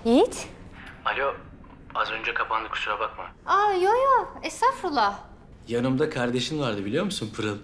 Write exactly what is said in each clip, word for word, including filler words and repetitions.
Yiğit. Alo, az önce kapandı, kusura bakma. Aa yo yo, estağfurullah. Yanımda kardeşin vardı biliyor musun Pırıl?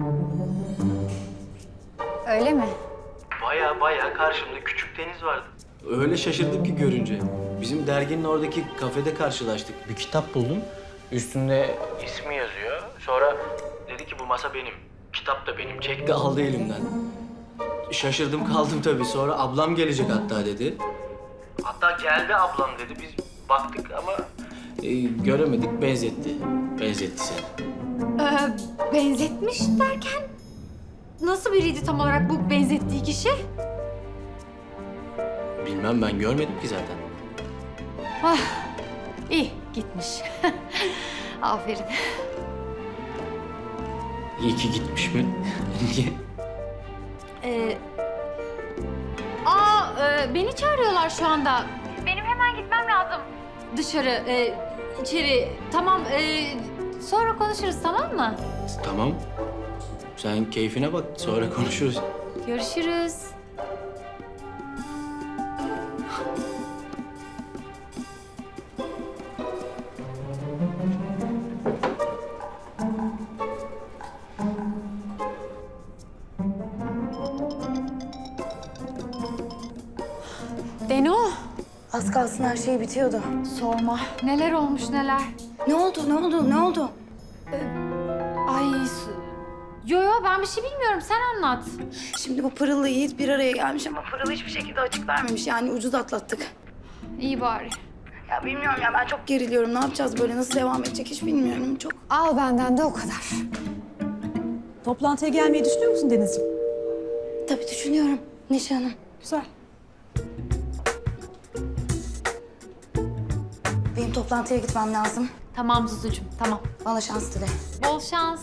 Öyle mi? Baya baya karşımda küçük Deniz vardı. Öyle şaşırdım ki görünce. Bizim derginin oradaki kafede karşılaştık. Bir kitap buldum. Üstünde ismi yazıyor. Sonra dedi ki bu masa benim. Kitap da benim. Çekti aldı elimden. Şaşırdım kaldım tabii. Sonra ablam gelecek hatta dedi. Hatta geldi ablam dedi. Biz baktık ama e, göremedik. Benzetti. Benzetti seni. Ee, benzetmiş derken? Nasıl biriydi tam olarak bu benzettiği kişi? Bilmem, ben görmedim ki zaten. Ah, iyi gitmiş. Aferin. İyi ki gitmiş mi? Niye? Ee, aa, e, beni çağırıyorlar şu anda. Benim hemen gitmem lazım. Dışarı, e, içeri. Tamam, e, sonra konuşuruz, tamam mı? Tamam. Sen keyfine bak, sonra konuşuruz. Görüşürüz. Deno. Az kalsın her şey bitiyordu. Sorma. Neler olmuş neler. Ne oldu, ne oldu, ne oldu? Ay. Yo yo ben bir şey bilmiyorum. Sen anlat. Şimdi bu Pırıl'la Yiğit bir araya gelmiş ama Pırıl hiçbir şekilde açık vermemiş. Yani ucuz atlattık. İyi bari. Ya bilmiyorum ya, ben çok geriliyorum. Ne yapacağız böyle, nasıl devam edecek hiç bilmiyorum. Çok. Al benden de o kadar. Toplantıya gelmeyi düşünüyor musun Denizciğim? Tabii düşünüyorum Neşe Hanım. Güzel. Benim toplantıya gitmem lazım. Tamam Zuzucuğum, tamam. Bana şans dile. Bol şans.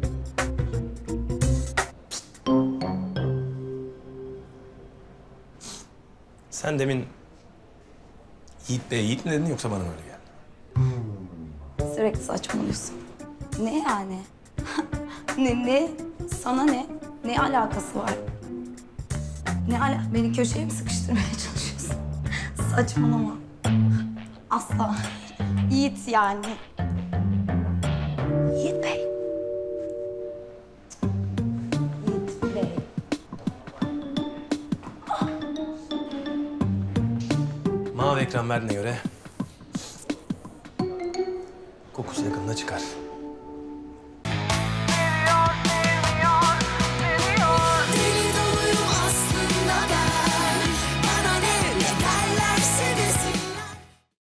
Sen demin Yiğit Bey, Yiğit mi dedin yoksa bana mı öyle geldi? Sürekli saçmalıyorsun. Ne yani? ne, ne? Sana ne? Ne alakası var? Ne ala... Beni köşeye mi sıkıştırmaya çalışıyorsun? Saçmalama. Asla. Yiğit yani. Yiğit Bey. Yiğit Bey. Mavi ekran verdiğine göre kokusu yakında çıkar.